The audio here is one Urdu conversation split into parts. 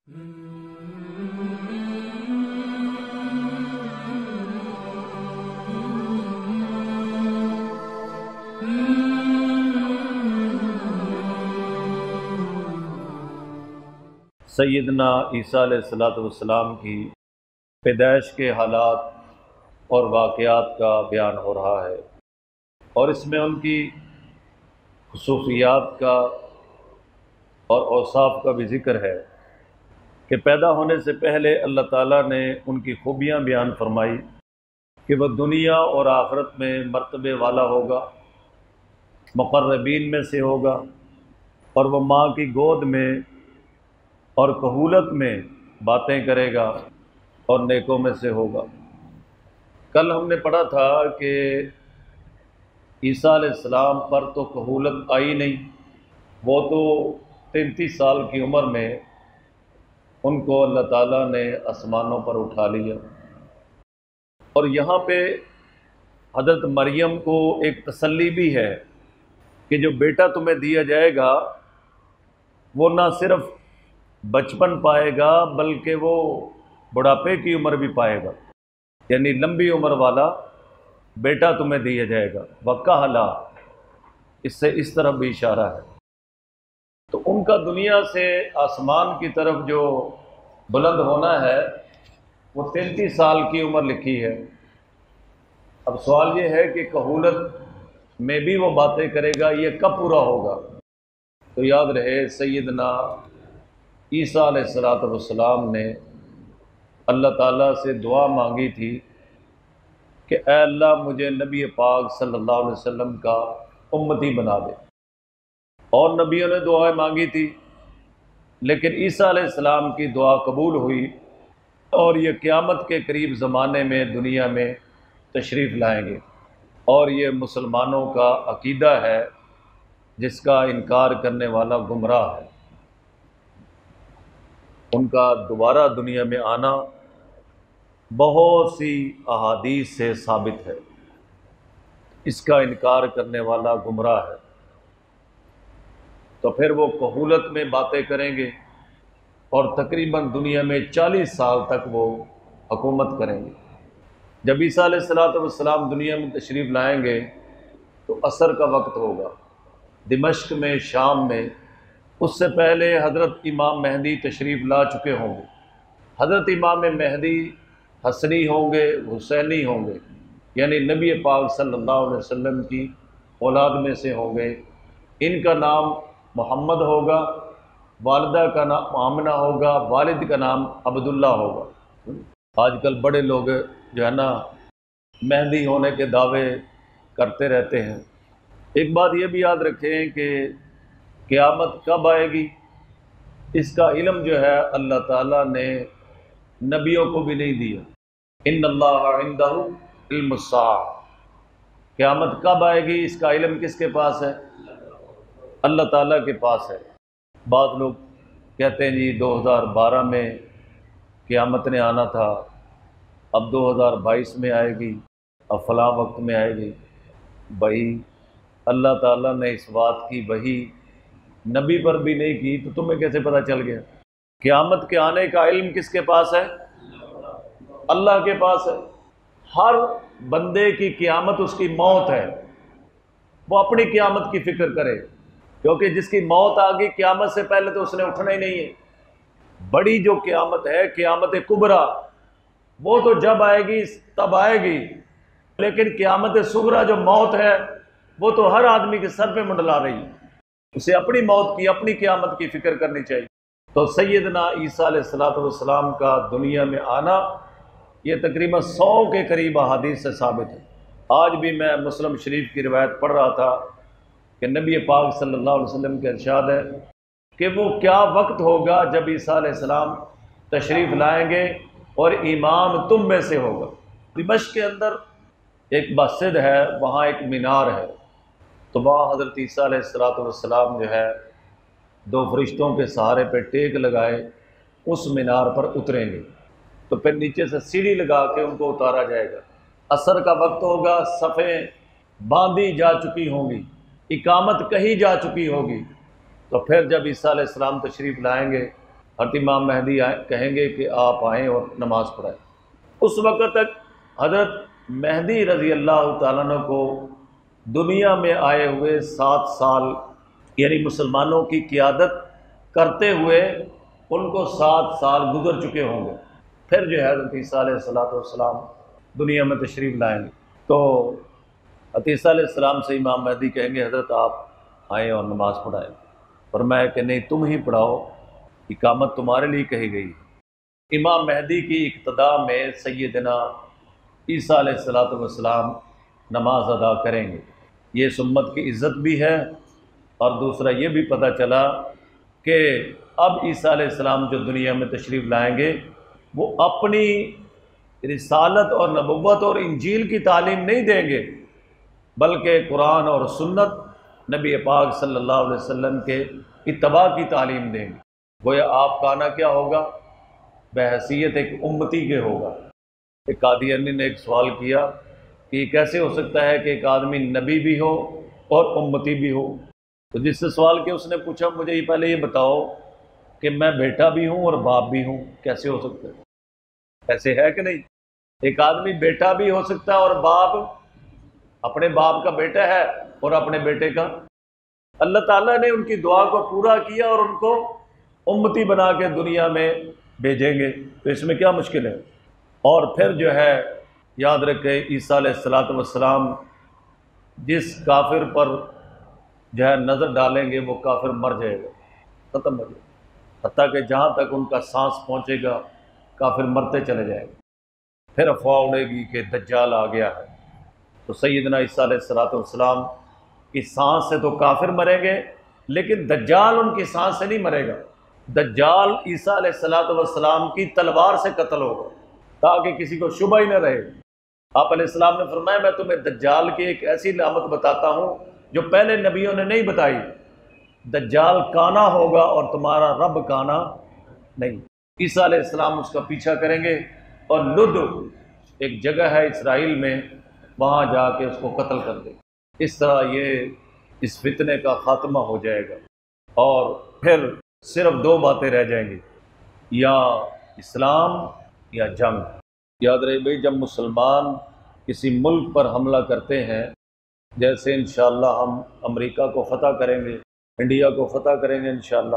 سیدنا عیسیٰ علیہ السلام کی پیدائش کے حالات اور واقعات کا بیان ہو رہا ہے، اور اس میں ان کی خصوصیات کا اور اوصاف کا بھی ذکر ہے کہ پیدا ہونے سے پہلے اللہ تعالیٰ نے ان کی خوبیاں بیان فرمائی کہ وہ دنیا اور آخرت میں مرتبے والا ہوگا، مقربین میں سے ہوگا، اور وہ ماں کی گود میں اور کہولت میں باتیں کرے گا اور نیکوں میں سے ہوگا۔ کل ہم نے پڑھا تھا کہ عیسیٰ علیہ السلام پر تو کہولت آئی نہیں، وہ تو 33 سال کی عمر میں ان کو اللہ تعالیٰ نے آسمانوں پر اٹھا لیا، اور یہاں پہ حضرت مریم کو ایک تسلی بھی ہے کہ جو بیٹا تمہیں دیا جائے گا وہ نہ صرف بچپن پائے گا بلکہ وہ بڑھاپے کی عمر بھی پائے گا، یعنی لمبی عمر والا بیٹا تمہیں دیا جائے گا۔ وَكَهْلًا، اس سے اس طرف بھی اشارہ ہے۔ تو ان کا دنیا سے آسمان کی طرف جو بلند ہونا ہے وہ 33 سال کی عمر لکھی ہے۔ اب سوال یہ ہے کہ کہولت میں بھی وہ باتیں کرے گا، یہ کب پورا ہوگا؟ تو یاد رہے سیدنا عیسیٰ علیہ السلام نے اللہ تعالیٰ سے دعا مانگی تھی کہ اے اللہ مجھے نبی پاک صلی اللہ علیہ وسلم کا امتی بنا دے، اور نبیوں نے دعائیں مانگی تھی، لیکن عیسیٰ علیہ السلام کی دعا قبول ہوئی، اور یہ قیامت کے قریب زمانے میں دنیا میں تشریف لائیں گے، اور یہ مسلمانوں کا عقیدہ ہے، جس کا انکار کرنے والا گمراہ ہے۔ ان کا دوبارہ دنیا میں آنا بہت سی احادیث سے ثابت ہے، اس کا انکار کرنے والا گمراہ ہے۔ تو پھر وہ کہولت میں باتیں کریں گے، اور تقریباً دنیا میں 40 سال تک وہ حکومت کریں گے۔ جب عیسیٰ علیہ السلام دنیا میں تشریف لائیں گے تو عصر کا وقت ہوگا، دمشق میں، شام میں۔ اس سے پہلے حضرت امام مہدی تشریف لا چکے ہوں گے۔ حضرت امام مہدی حسنی ہوں گے، حسینی ہوں گے، یعنی نبی پاک صلی اللہ علیہ وسلم کی اولاد میں سے ہوں گے۔ ان کا نام محمد ہوگا، والدہ کا نام آمنہ ہوگا، والد کا نام عبداللہ ہوگا۔ آج کل بڑے لوگ جو ہے نا مہدی ہونے کے دعوے کرتے رہتے ہیں۔ ایک بات یہ بھی یاد رکھیں کہ قیامت کب آئے گی اس کا علم جو ہے اللہ تعالیٰ نے نبیوں کو بھی نہیں دیا۔ ان اللہ عندہ علم الساعہ، قیامت کب آئے گی اس کا علم کس کے پاس ہے؟ اللہ تعالیٰ کے پاس ہے۔ بعض لوگ کہتے ہیں جی 2012 میں قیامت نے آنا تھا، اب 2022 میں آئے گی، اب فلاں وقت میں آئے گی۔ بھائی اللہ تعالیٰ نے اس بات کی وحی نبی پر بھی نہیں کی تو تمہیں کیسے پتہ چل گیا؟ قیامت کے آنے کا علم کس کے پاس ہے؟ اللہ کے پاس ہے۔ ہر بندے کی قیامت اس کی موت ہے، وہ اپنی قیامت کی فکر کرے، کیونکہ جس کی موت آ گئی قیامت سے پہلے تو اس نے اٹھنا ہی نہیں ہے۔ بڑی جو قیامت ہے، قیامت کبریٰ، وہ تو جب آئے گی تب آئے گی، لیکن قیامت صغریٰ جو موت ہے وہ تو ہر آدمی کے سر پہ منڈلا رہی ہے۔ اسے اپنی موت کی، اپنی قیامت کی فکر کرنی چاہیے۔ تو سیدنا عیسیٰ علیہ السلام کا دنیا میں آنا یہ تقریباً 100 کے قریب احادیث سے ثابت ہے۔ آج بھی میں مسلم شریف کی روایت پڑھ رہا تھا کہ نبی پاک صلی اللہ علیہ وسلم کا ارشاد ہے کہ وہ کیا وقت ہوگا جب عیسیٰ علیہ السلام تشریف لائیں گے اور امام تم میں سے ہوگا۔ دمشق کے اندر ایک مسجد ہے، وہاں ایک مینار ہے، تو وہاں حضرت عیسیٰ علیہ السلام جو ہے 2 فرشتوں کے سہارے پہ ٹیک لگائے اس مینار پر اتریں گے، تو پھر نیچے سے سیڑھی لگا کے ان کو اتارا جائے گا۔ عصر کا وقت ہوگا، صفیں باندھی جا چکی ہوں گی، اقامت کہی جا چکی ہوگی، تو پھر جب عیسیٰ علیہ السلام تشریف لائیں گے حضرت امام مہدی کہیں گے کہ آپ آئیں اور نماز پڑھائیں۔ اس وقت تک حضرت مہدی رضی اللہ تعالیٰ عنہ کو دنیا میں آئے ہوئے 7 سال یعنی مسلمانوں کی قیادت کرتے ہوئے ان کو 7 سال گزر چکے ہوں گے۔ پھر جو ہے حضرت عیسیٰ علیہ السلام دنیا میں تشریف لائیں گے، تو حضرت عیسیٰ علیہ السلام سے امام مہدی کہیں گے حضرت آپ آئیں اور نماز پڑھائیں، فرمایا کہ نہیں تم ہی پڑھاؤ، اقامت تمہارے لیے کہی گئی۔ امام مہدی کی اقتداء میں سیدنا عیسیٰ علیہ السلام نماز ادا کریں گے۔ یہ سمت کی عزت بھی ہے، اور دوسرا یہ بھی پتہ چلا کہ اب عیسیٰ علیہ السلام جو دنیا میں تشریف لائیں گے وہ اپنی رسالت اور نبوت اور انجیل کی تعلیم نہیں دیں گے، بلکہ قرآن اور سنت نبی پاک صلی اللہ علیہ وسلم کے اتباع کی تعلیم دیں گے۔ گویا آپ کا آنا کیا ہوگا؟ بحیثیت ایک امتی کے ہوگا۔ ایک قادیانی نے ایک سوال کیا کہ یہ کیسے ہو سکتا ہے کہ ایک آدمی نبی بھی ہو اور امتی بھی ہو؟ تو جس سے سوال کیا اس نے پوچھا مجھے یہ پہلے یہ بتاؤ کہ میں بیٹا بھی ہوں اور باپ بھی ہوں، کیسے ہو سکتا ہے؟ ایسے ہے کہ نہیں؟ ایک آدمی بیٹا بھی ہو سکتا ہے اور باپ، اپنے باپ کا بیٹا ہے اور اپنے بیٹے کا۔ اللہ تعالیٰ نے ان کی دعا کو پورا کیا اور ان کو امتی بنا کے دنیا میں بھیجیں گے، تو اس میں کیا مشکل ہے؟ اور پھر جو ہے یاد رکھے عیسیٰ علیہ السلام جس کافر پر جو ہے نظر ڈالیں گے وہ کافر مر جائے گا، ختم ہو جائے گا، حتیٰ کہ جہاں تک ان کا سانس پہنچے گا کافر مرتے چلے جائیں گے۔ پھر افواہ اڑے گی کہ دجال آ گیا ہے، تو سیدنا عیسیٰ علیہ السلام کی سانس سے تو کافر مریں گے، لیکن دجال ان کی سانس سے نہیں مرے گا۔ دجال عیسیٰ علیہ السلام کی تلوار سے قتل ہوگا تاکہ کسی کو شبہ ہی نہ رہے۔ آپ علیہ السلام نے فرمایا میں تمہیں دجال کی ایک ایسی علامت بتاتا ہوں جو پہلے نبیوں نے نہیں بتائی، دجال کانا ہوگا اور تمہارا رب کانا نہیں۔ عیسیٰ علیہ السلام اس کا پیچھا کریں گے اور لد ایک جگہ ہے اسرائیل میں، وہاں جا کے اس کو قتل کر دیں۔ اس طرح یہ اس فتنے کا خاتمہ ہو جائے گا، اور پھر صرف 2 باتیں رہ جائیں گی، یا اسلام یا جنگ۔ یاد رہے بھائی، جب مسلمان کسی ملک پر حملہ کرتے ہیں، جیسے انشاءاللہ ہم امریکہ کو فتح کریں گے، انڈیا کو فتح کریں گے انشاءاللہ،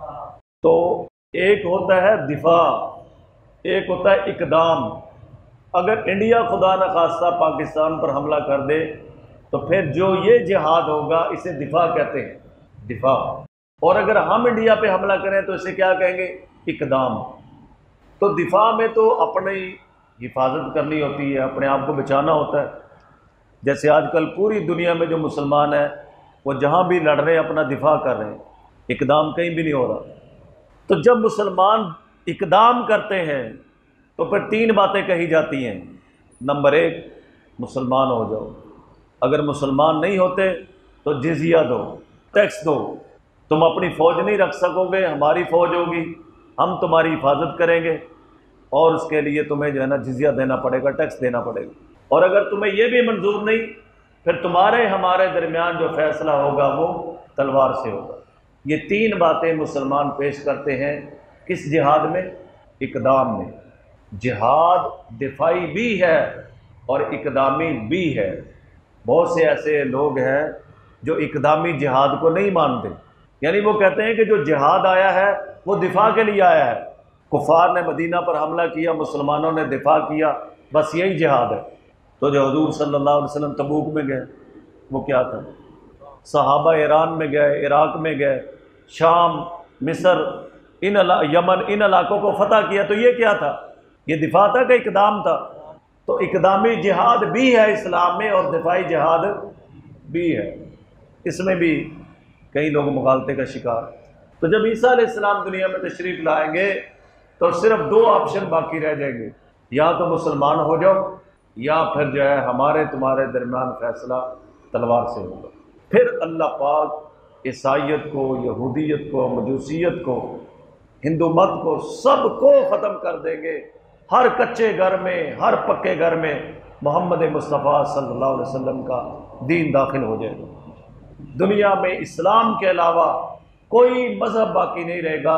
تو ایک ہوتا ہے دفاع، ایک ہوتا ہے اقدام۔ اگر انڈیا خدا نخواستہ پاکستان پر حملہ کر دے تو پھر جو یہ جہاد ہوگا اسے دفاع کہتے ہیں، دفاع۔ اور اگر ہم انڈیا پہ حملہ کریں تو اسے کیا کہیں گے؟ اقدام۔ تو دفاع میں تو اپنی حفاظت کرنی ہوتی ہے، اپنے آپ کو بچانا ہوتا ہے۔ جیسے آج کل پوری دنیا میں جو مسلمان ہیں وہ جہاں بھی لڑ رہے ہیں اپنا دفاع کر رہے ہیں، اقدام کہیں بھی نہیں ہو رہا۔ تو جب مسلمان اقدام کرتے ہیں تو پھر 3 باتیں کہی جاتی ہیں۔ نمبر 1، مسلمان ہو جاؤ۔ اگر مسلمان نہیں ہوتے تو جزیہ دو، ٹیکس دو۔ تم اپنی فوج نہیں رکھ سکو گے، ہماری فوج ہوگی، ہم تمہاری حفاظت کریں گے، اور اس کے لیے تمہیں جو ہے نا جزیہ دینا پڑے گا، ٹیکس دینا پڑے گا۔ اور اگر تمہیں یہ بھی منظور نہیں، پھر تمہارے ہمارے درمیان جو فیصلہ ہوگا وہ تلوار سے ہوگا۔ یہ 3 باتیں مسلمان پیش کرتے ہیں کس جہاد میں؟ اقدام میں۔ جہاد دفاعی بھی ہے اور اقدامی بھی ہے۔ بہت سے ایسے لوگ ہیں جو اقدامی جہاد کو نہیں مانتے، یعنی وہ کہتے ہیں کہ جو جہاد آیا ہے وہ دفاع کے لیے آیا ہے۔ کفار نے مدینہ پر حملہ کیا، مسلمانوں نے دفاع کیا، بس یہی جہاد ہے۔ تو جو حضور صلی اللہ علیہ وسلم تبوک میں گئے وہ کیا تھا؟ صحابہ ایران میں گئے، عراق میں گئے، شام، مصر، یمن، ان علاقوں کو فتح کیا، تو یہ کیا تھا؟ یہ دفاع تھا کہ اقدام تھا؟ تو اقدامی جہاد بھی ہے اسلام میں اور دفاعی جہاد بھی ہے۔ اس میں بھی کئی لوگ مغالطے کا شکار۔ تو جب عیسیٰ علیہ السلام دنیا میں تشریف لائیں گے تو صرف 2 آپشن باقی رہ جائیں گے، یا تو مسلمان ہو جاؤ یا پھر جو ہے ہمارے تمہارے درمیان فیصلہ تلوار سے ہوگا۔ پھر اللہ پاک عیسائیت کو، یہودیت کو، مجوسیت کو، ہندو مت کو، سب کو ختم کر دیں گے۔ ہر کچے گھر میں، ہر پکے گھر میں محمد مصطفیٰ صلی اللہ علیہ وسلم کا دین داخل ہو جائے گا۔ دنیا میں اسلام کے علاوہ کوئی مذہب باقی نہیں رہے گا،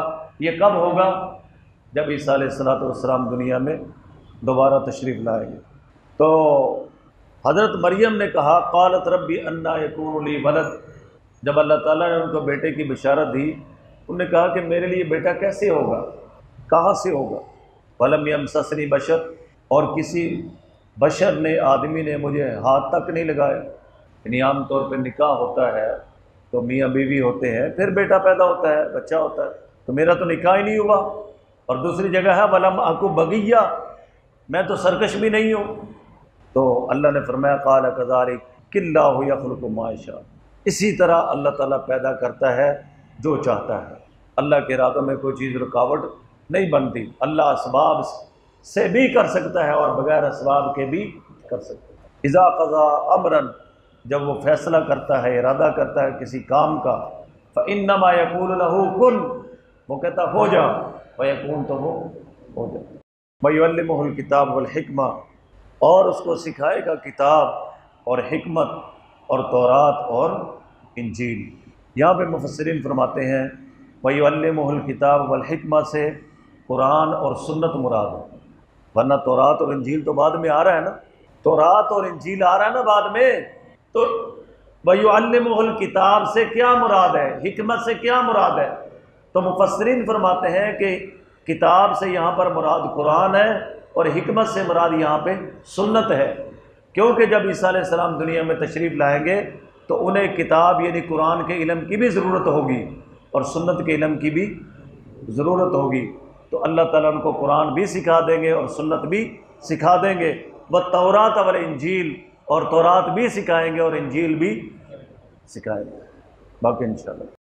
یہ کب ہوگا؟ جب عیسیٰ علیہ السلام دنیا میں دوبارہ تشریف لائیں گے۔ تو حضرت مریم نے کہا قالت ربی انا یکون لی ولد، جب اللہ تعالیٰ نے ان کو بیٹے کی بشارت دی، انہوں نے کہا کہ میرے لیے بیٹا کیسے ہوگا، کہاں سے ہوگا؟ ولم یمسسنی بشر، اور کسی بشر نے، آدمی نے مجھے ہاتھ تک نہیں لگایا۔ یعنی عام طور پہ نکاح ہوتا ہے تو میاں بیوی ہوتے ہیں، پھر بیٹا پیدا ہوتا ہے، بچہ ہوتا ہے، تو میرا تو نکاح ہی نہیں ہوا۔ اور دوسری جگہ ہے ولم اکو بغیہ، میں تو سرکش بھی نہیں ہوں۔ تو اللہ نے فرمایا قال کذالک اللہ یخلق ما یشاء، اسی طرح اللہ تعالیٰ پیدا کرتا ہے جو چاہتا ہے۔ اللہ کے ارادوں میں کوئی چیز رکاوٹ نہیں بنتی۔ اللہ اسباب سے بھی کر سکتا ہے اور بغیر اسباب کے بھی کر سکتا ہے۔ اذا قضا امرا، جب وہ فیصلہ کرتا ہے، ارادہ کرتا ہے کسی کام کا، فانما یقول له کن، وہ کہتا ہو جا، فیکون، تو وہ ہو جائے۔ ویعلمہ الکتاب والحکمہ، اور اس کو سکھائے گا کتاب اور حکمت اور تورات اور انجیل۔ یہاں پہ مفسرین فرماتے ہیں وَيُعَلِّمُهُ الْكِتَابَ وَالْحِكْمَةَ سے قرآن اور سنت مراد ہے، ورنہ تورات اور انجیل تو بعد میں آ رہا ہے نا، تورات اور انجیل آ رہا ہے نا بعد میں۔ تو وَيُعَلِّمُهُ الْكِتَاب سے کیا مراد ہے، حکمت سے کیا مراد ہے؟ تو مفسرین فرماتے ہیں کہ کتاب سے یہاں پر مراد قرآن ہے اور حکمت سے مراد یہاں پہ سنت ہے، کیونکہ جب عیسیٰ علیہ السلام دنیا میں تشریف لائیں گے تو انہیں کتاب یعنی قرآن کے علم کی بھی ضرورت ہوگی اور سنت کے علم کی بھی ضرورت ہوگی۔ تو اللہ تعالیٰ ان کو قرآن بھی سکھا دیں گے اور سنت بھی سکھا دیں گے، والتوراۃ والانجیل، اور تورات بھی سکھائیں گے اور انجیل بھی سکھائیں گے۔ باقی انشاءاللہ